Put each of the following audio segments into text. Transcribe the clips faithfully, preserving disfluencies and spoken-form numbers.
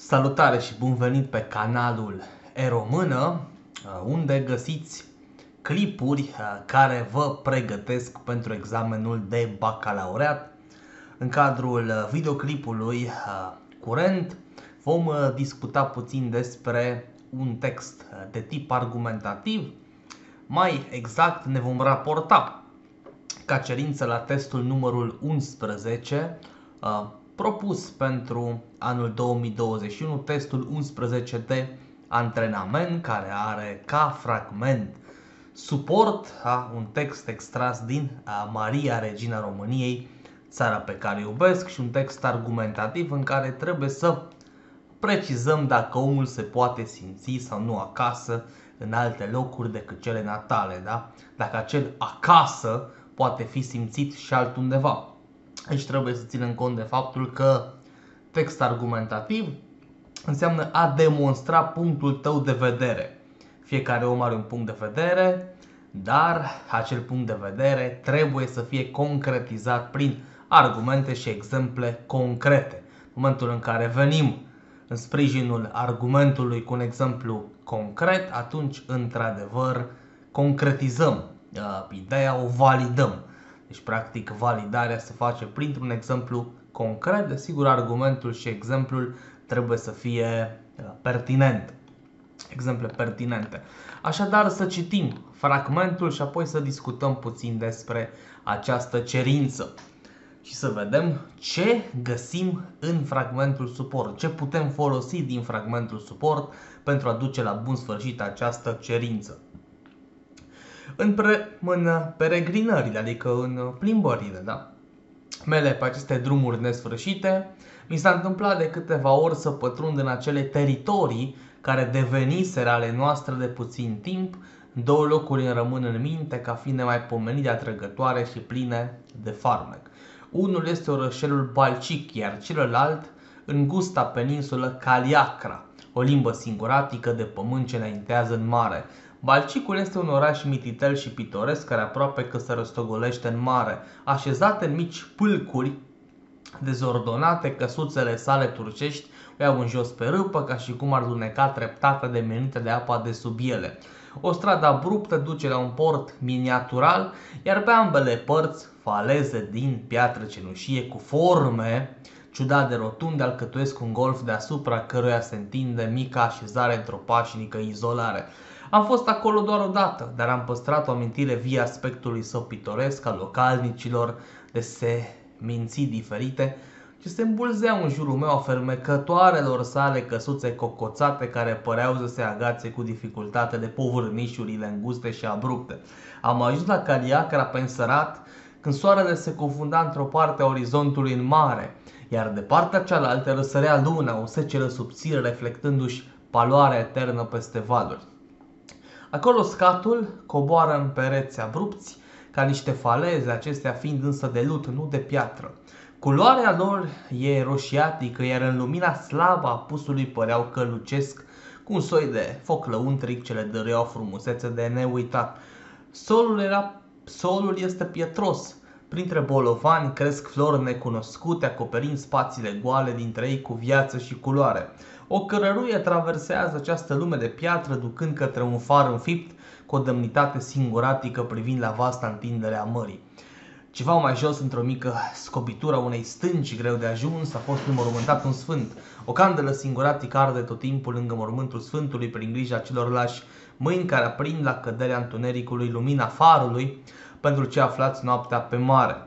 Salutare și bun venit pe canalul e-română, unde găsiți clipuri care vă pregătesc pentru examenul de bacalaureat. În cadrul videoclipului curent vom discuta puțin despre un text de tip argumentativ. Mai exact ne vom raporta ca cerință la testul numărul unsprezece propus pentru anul două mii douăzeci și unu, testul unsprezece de antrenament, care are ca fragment suport a, un text extras din a, Maria Regina României, țara pe care iubesc, și un text argumentativ în care trebuie să precizăm dacă omul se poate simți sau nu acasă în alte locuri decât cele natale, da? Dacă acel acasă poate fi simțit și altundeva. Aici trebuie să ținem cont de faptul că text argumentativ înseamnă a demonstra punctul tău de vedere. Fiecare om are un punct de vedere, dar acel punct de vedere trebuie să fie concretizat prin argumente și exemple concrete. În momentul în care venim în sprijinul argumentului cu un exemplu concret, atunci într-adevăr concretizăm uh, ideea, o validăm. Deci, practic, validarea se face printr-un exemplu concret. Desigur, argumentul și exemplul trebuie să fie pertinente. Exemple pertinente. Așadar, să citim fragmentul și apoi să discutăm puțin despre această cerință și să vedem ce găsim în fragmentul suport, ce putem folosi din fragmentul suport pentru a duce la bun sfârșit această cerință. În, pre, în peregrinările, adică în plimbările, da? mele pe aceste drumuri nesfârșite, mi s-a întâmplat de câteva ori să pătrund în acele teritorii care deveniseră ale noastre de puțin timp. Două locuri îmi rămân în minte ca fiind nemaipomenit de atrăgătoare și pline de farmec. Unul este orășelul Balcic, iar celălalt în gusta peninsulă Caliacra, o limbă singuratică de pământ ce înaintează în mare. Balcicul este un oraș mititel și pitoresc care aproape că se răstogolește în mare. Așezate în mici pâlcuri dezordonate, căsuțele sale turcești o iau în jos pe râpă, ca și cum ar luneca treptată de menite de apa de sub ele. O stradă abruptă duce la un port miniatural, iar pe ambele părți faleze din piatră cenușie cu forme ciudat de rotunde alcătuiesc un golf deasupra căruia se întinde mica așezare într-o pașnică izolare. Am fost acolo doar o dată, dar am păstrat o amintire vie aspectului său pitoresc, al localnicilor de seminții diferite, ce se îmbulzeau în jurul meu a fermecătoarelor sale căsuțe cocoțate care păreau să se agațe cu dificultate de povârnișurile înguste și abrupte. Am ajuns la Caliacra pe însărat, când soarele se confunda într-o parte a orizontului în mare, iar de partea cealaltă răsărea luna, o seceră subțire reflectându-și paloarea eternă peste valuri. Acolo scatul coboară în pereți abrupți, ca niște faleze, acestea fiind însă de lut, nu de piatră. Culoarea lor e roșiatică, iar în lumina slabă a apusului păreau că lucesc cu un soi de foc lăuntric ce le dăreau frumusețe de neuitat. Solul, era, solul este pietros. Printre bolovani cresc flori necunoscute, acoperind spațiile goale dintre ei cu viață și culoare. O cărăruie traversează această lume de piatră, ducând către un far înfipt cu o demnitate singuratică privind la vasta întindere a mării. Ceva mai jos, într-o mică scobitură a unei stânci greu de ajuns, a fost înmormântat un sfânt. O candelă singuratică arde tot timpul lângă mormântul sfântului prin grija celorlași mâini care aprind la căderea întunericului lumina farului pentru cei aflați noaptea pe mare.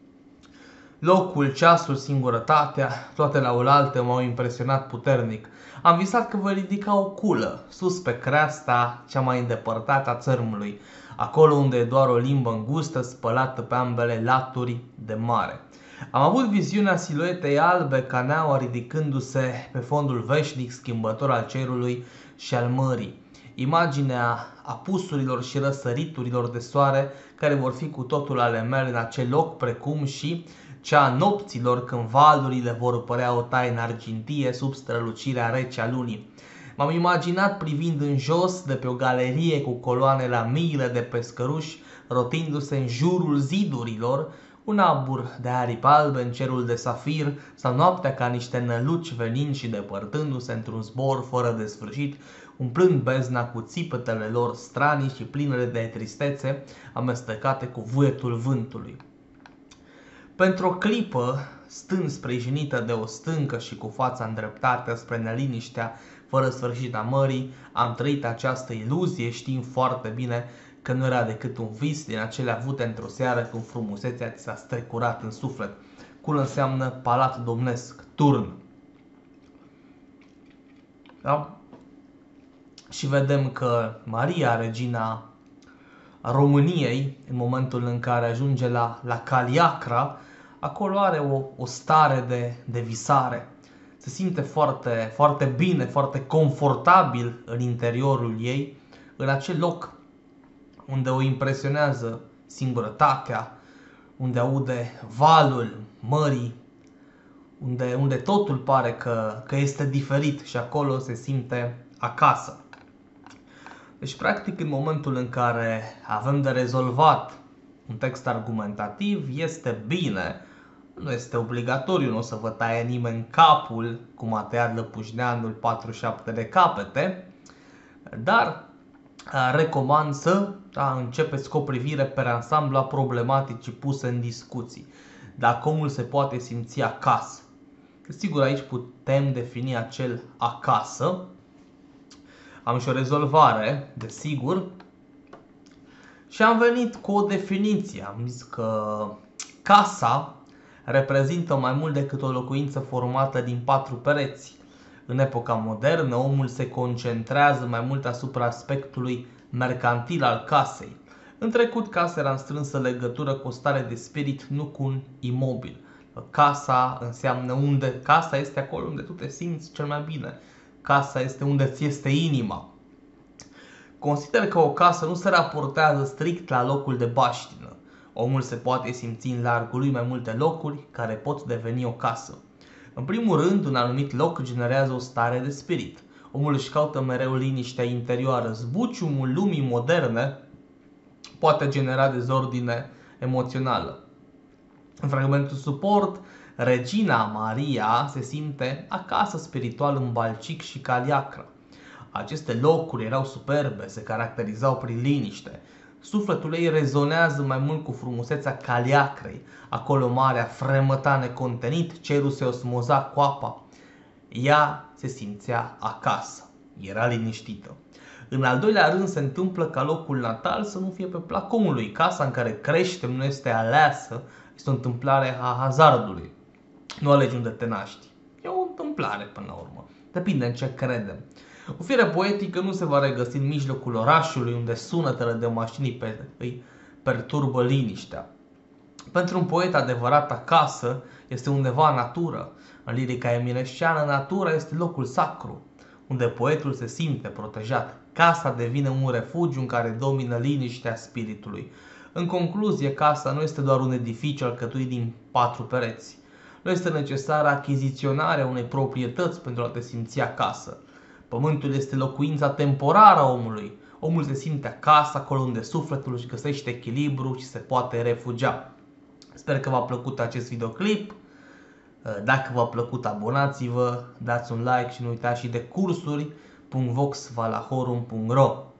Locul, ceasul, singurătatea, toate la oaltă m-au impresionat puternic. Am visat că voi ridica o culă sus pe creasta cea mai îndepărtată a țărmului, acolo unde e doar o limbă îngustă spălată pe ambele laturi de mare. Am avut viziunea siluetei albe ca neaua ridicându-se pe fondul veșnic schimbător al cerului și al mării. Imaginea apusurilor și răsăriturilor de soare care vor fi cu totul ale mele în acel loc, precum și cea a nopților când valurile vor părea o taină argintie sub strălucirea rece a lunii. M-am imaginat privind în jos de pe o galerie cu coloane la miile de pescăruși rotindu-se în jurul zidurilor, Un abur de aripi albe în cerul de safir, sau noaptea ca niște năluci venind și depărtându-se într-un zbor fără de sfârșit, umplând bezna cu țipetele lor stranii și pline de tristețe, amestecate cu vuietul vântului. Pentru o clipă, stând sprijinită de o stâncă și cu fața îndreptată spre neliniștea fără sfârșit a mării, am trăit această iluzie știind foarte bine că nu era decât un vis din acele avute într-o seară când frumusețea ți s-a strecurat în suflet. Cul înseamnă palat domnesc, turn. Da? Și vedem că Maria, regina României, în momentul în care ajunge la, la Caliacra, acolo are o, o stare de, de visare. Se simte foarte, foarte bine, foarte confortabil în interiorul ei, în acel loc unde o impresionează singurătatea, unde aude valul mării, unde, unde totul pare că, că este diferit și acolo se simte acasă. Deci, practic, în momentul în care avem de rezolvat un text argumentativ, este bine, nu este obligatoriu, nu o să vă taie nimeni capul, cum a tăiat Lăpușneanul patruzeci și șapte de capete, dar recomand să da, începeți cu o privire pe ansamblu a problematicii puse în discuții. Dacă omul se poate simți acasă. Sigur, aici putem defini acel acasă. Am și o rezolvare, desigur. Și am venit cu o definiție. Am zis că casa reprezintă mai mult decât o locuință formată din patru pereți. În epoca modernă, omul se concentrează mai mult asupra aspectului mercantil al casei. În trecut, casa era în strânsă legătură cu o stare de spirit, nu cu un imobil. Casa înseamnă unde, casa este acolo unde tu te simți cel mai bine. Casa este unde ți este inima. Consider că o casă nu se raportează strict la locul de baștină. Omul se poate simți în largul lui mai multe locuri care pot deveni o casă. În primul rând, un anumit loc generează o stare de spirit. Omul își caută mereu liniștea interioară. Zbuciumul lumii moderne poate genera dezordine emoțională. În fragmentul suport, regina Maria se simte acasă spiritual în Balcic și Caliacra. Aceste locuri erau superbe, se caracterizau prin liniște. Sufletul ei rezonează mai mult cu frumusețea Caliacrei. Acolo marea fremăta necontenit, cerul se osmoza cu apa. Ea se simțea acasă, era liniștită. În al doilea rând se întâmplă ca locul natal să nu fie pe placul omului. Casa în care creștem nu este aleasă, este o întâmplare a hazardului. Nu alegi unde te naști. E o întâmplare până la urmă. Depinde în ce credem. O fire poetică nu se va regăsi în mijlocul orașului, unde sunetele de mașini pe, îi perturbă liniștea. Pentru un poet adevărat, acasă este undeva în natură. În lirica eminesciană, natura este locul sacru, unde poetul se simte protejat. Casa devine un refugiu în care domină liniștea spiritului. În concluzie, casa nu este doar un edificiu alcătuit din patru pereți. Nu este necesară achiziționarea unei proprietăți pentru a te simți acasă. Pământul este locuința temporară a omului. Omul se simte acasă, acolo unde sufletul își găsește echilibru și se poate refugia. Sper că v-a plăcut acest videoclip. Dacă v-a plăcut, abonați-vă, dați un like și nu uitați și de cursuri punct vox valahorum punct ro.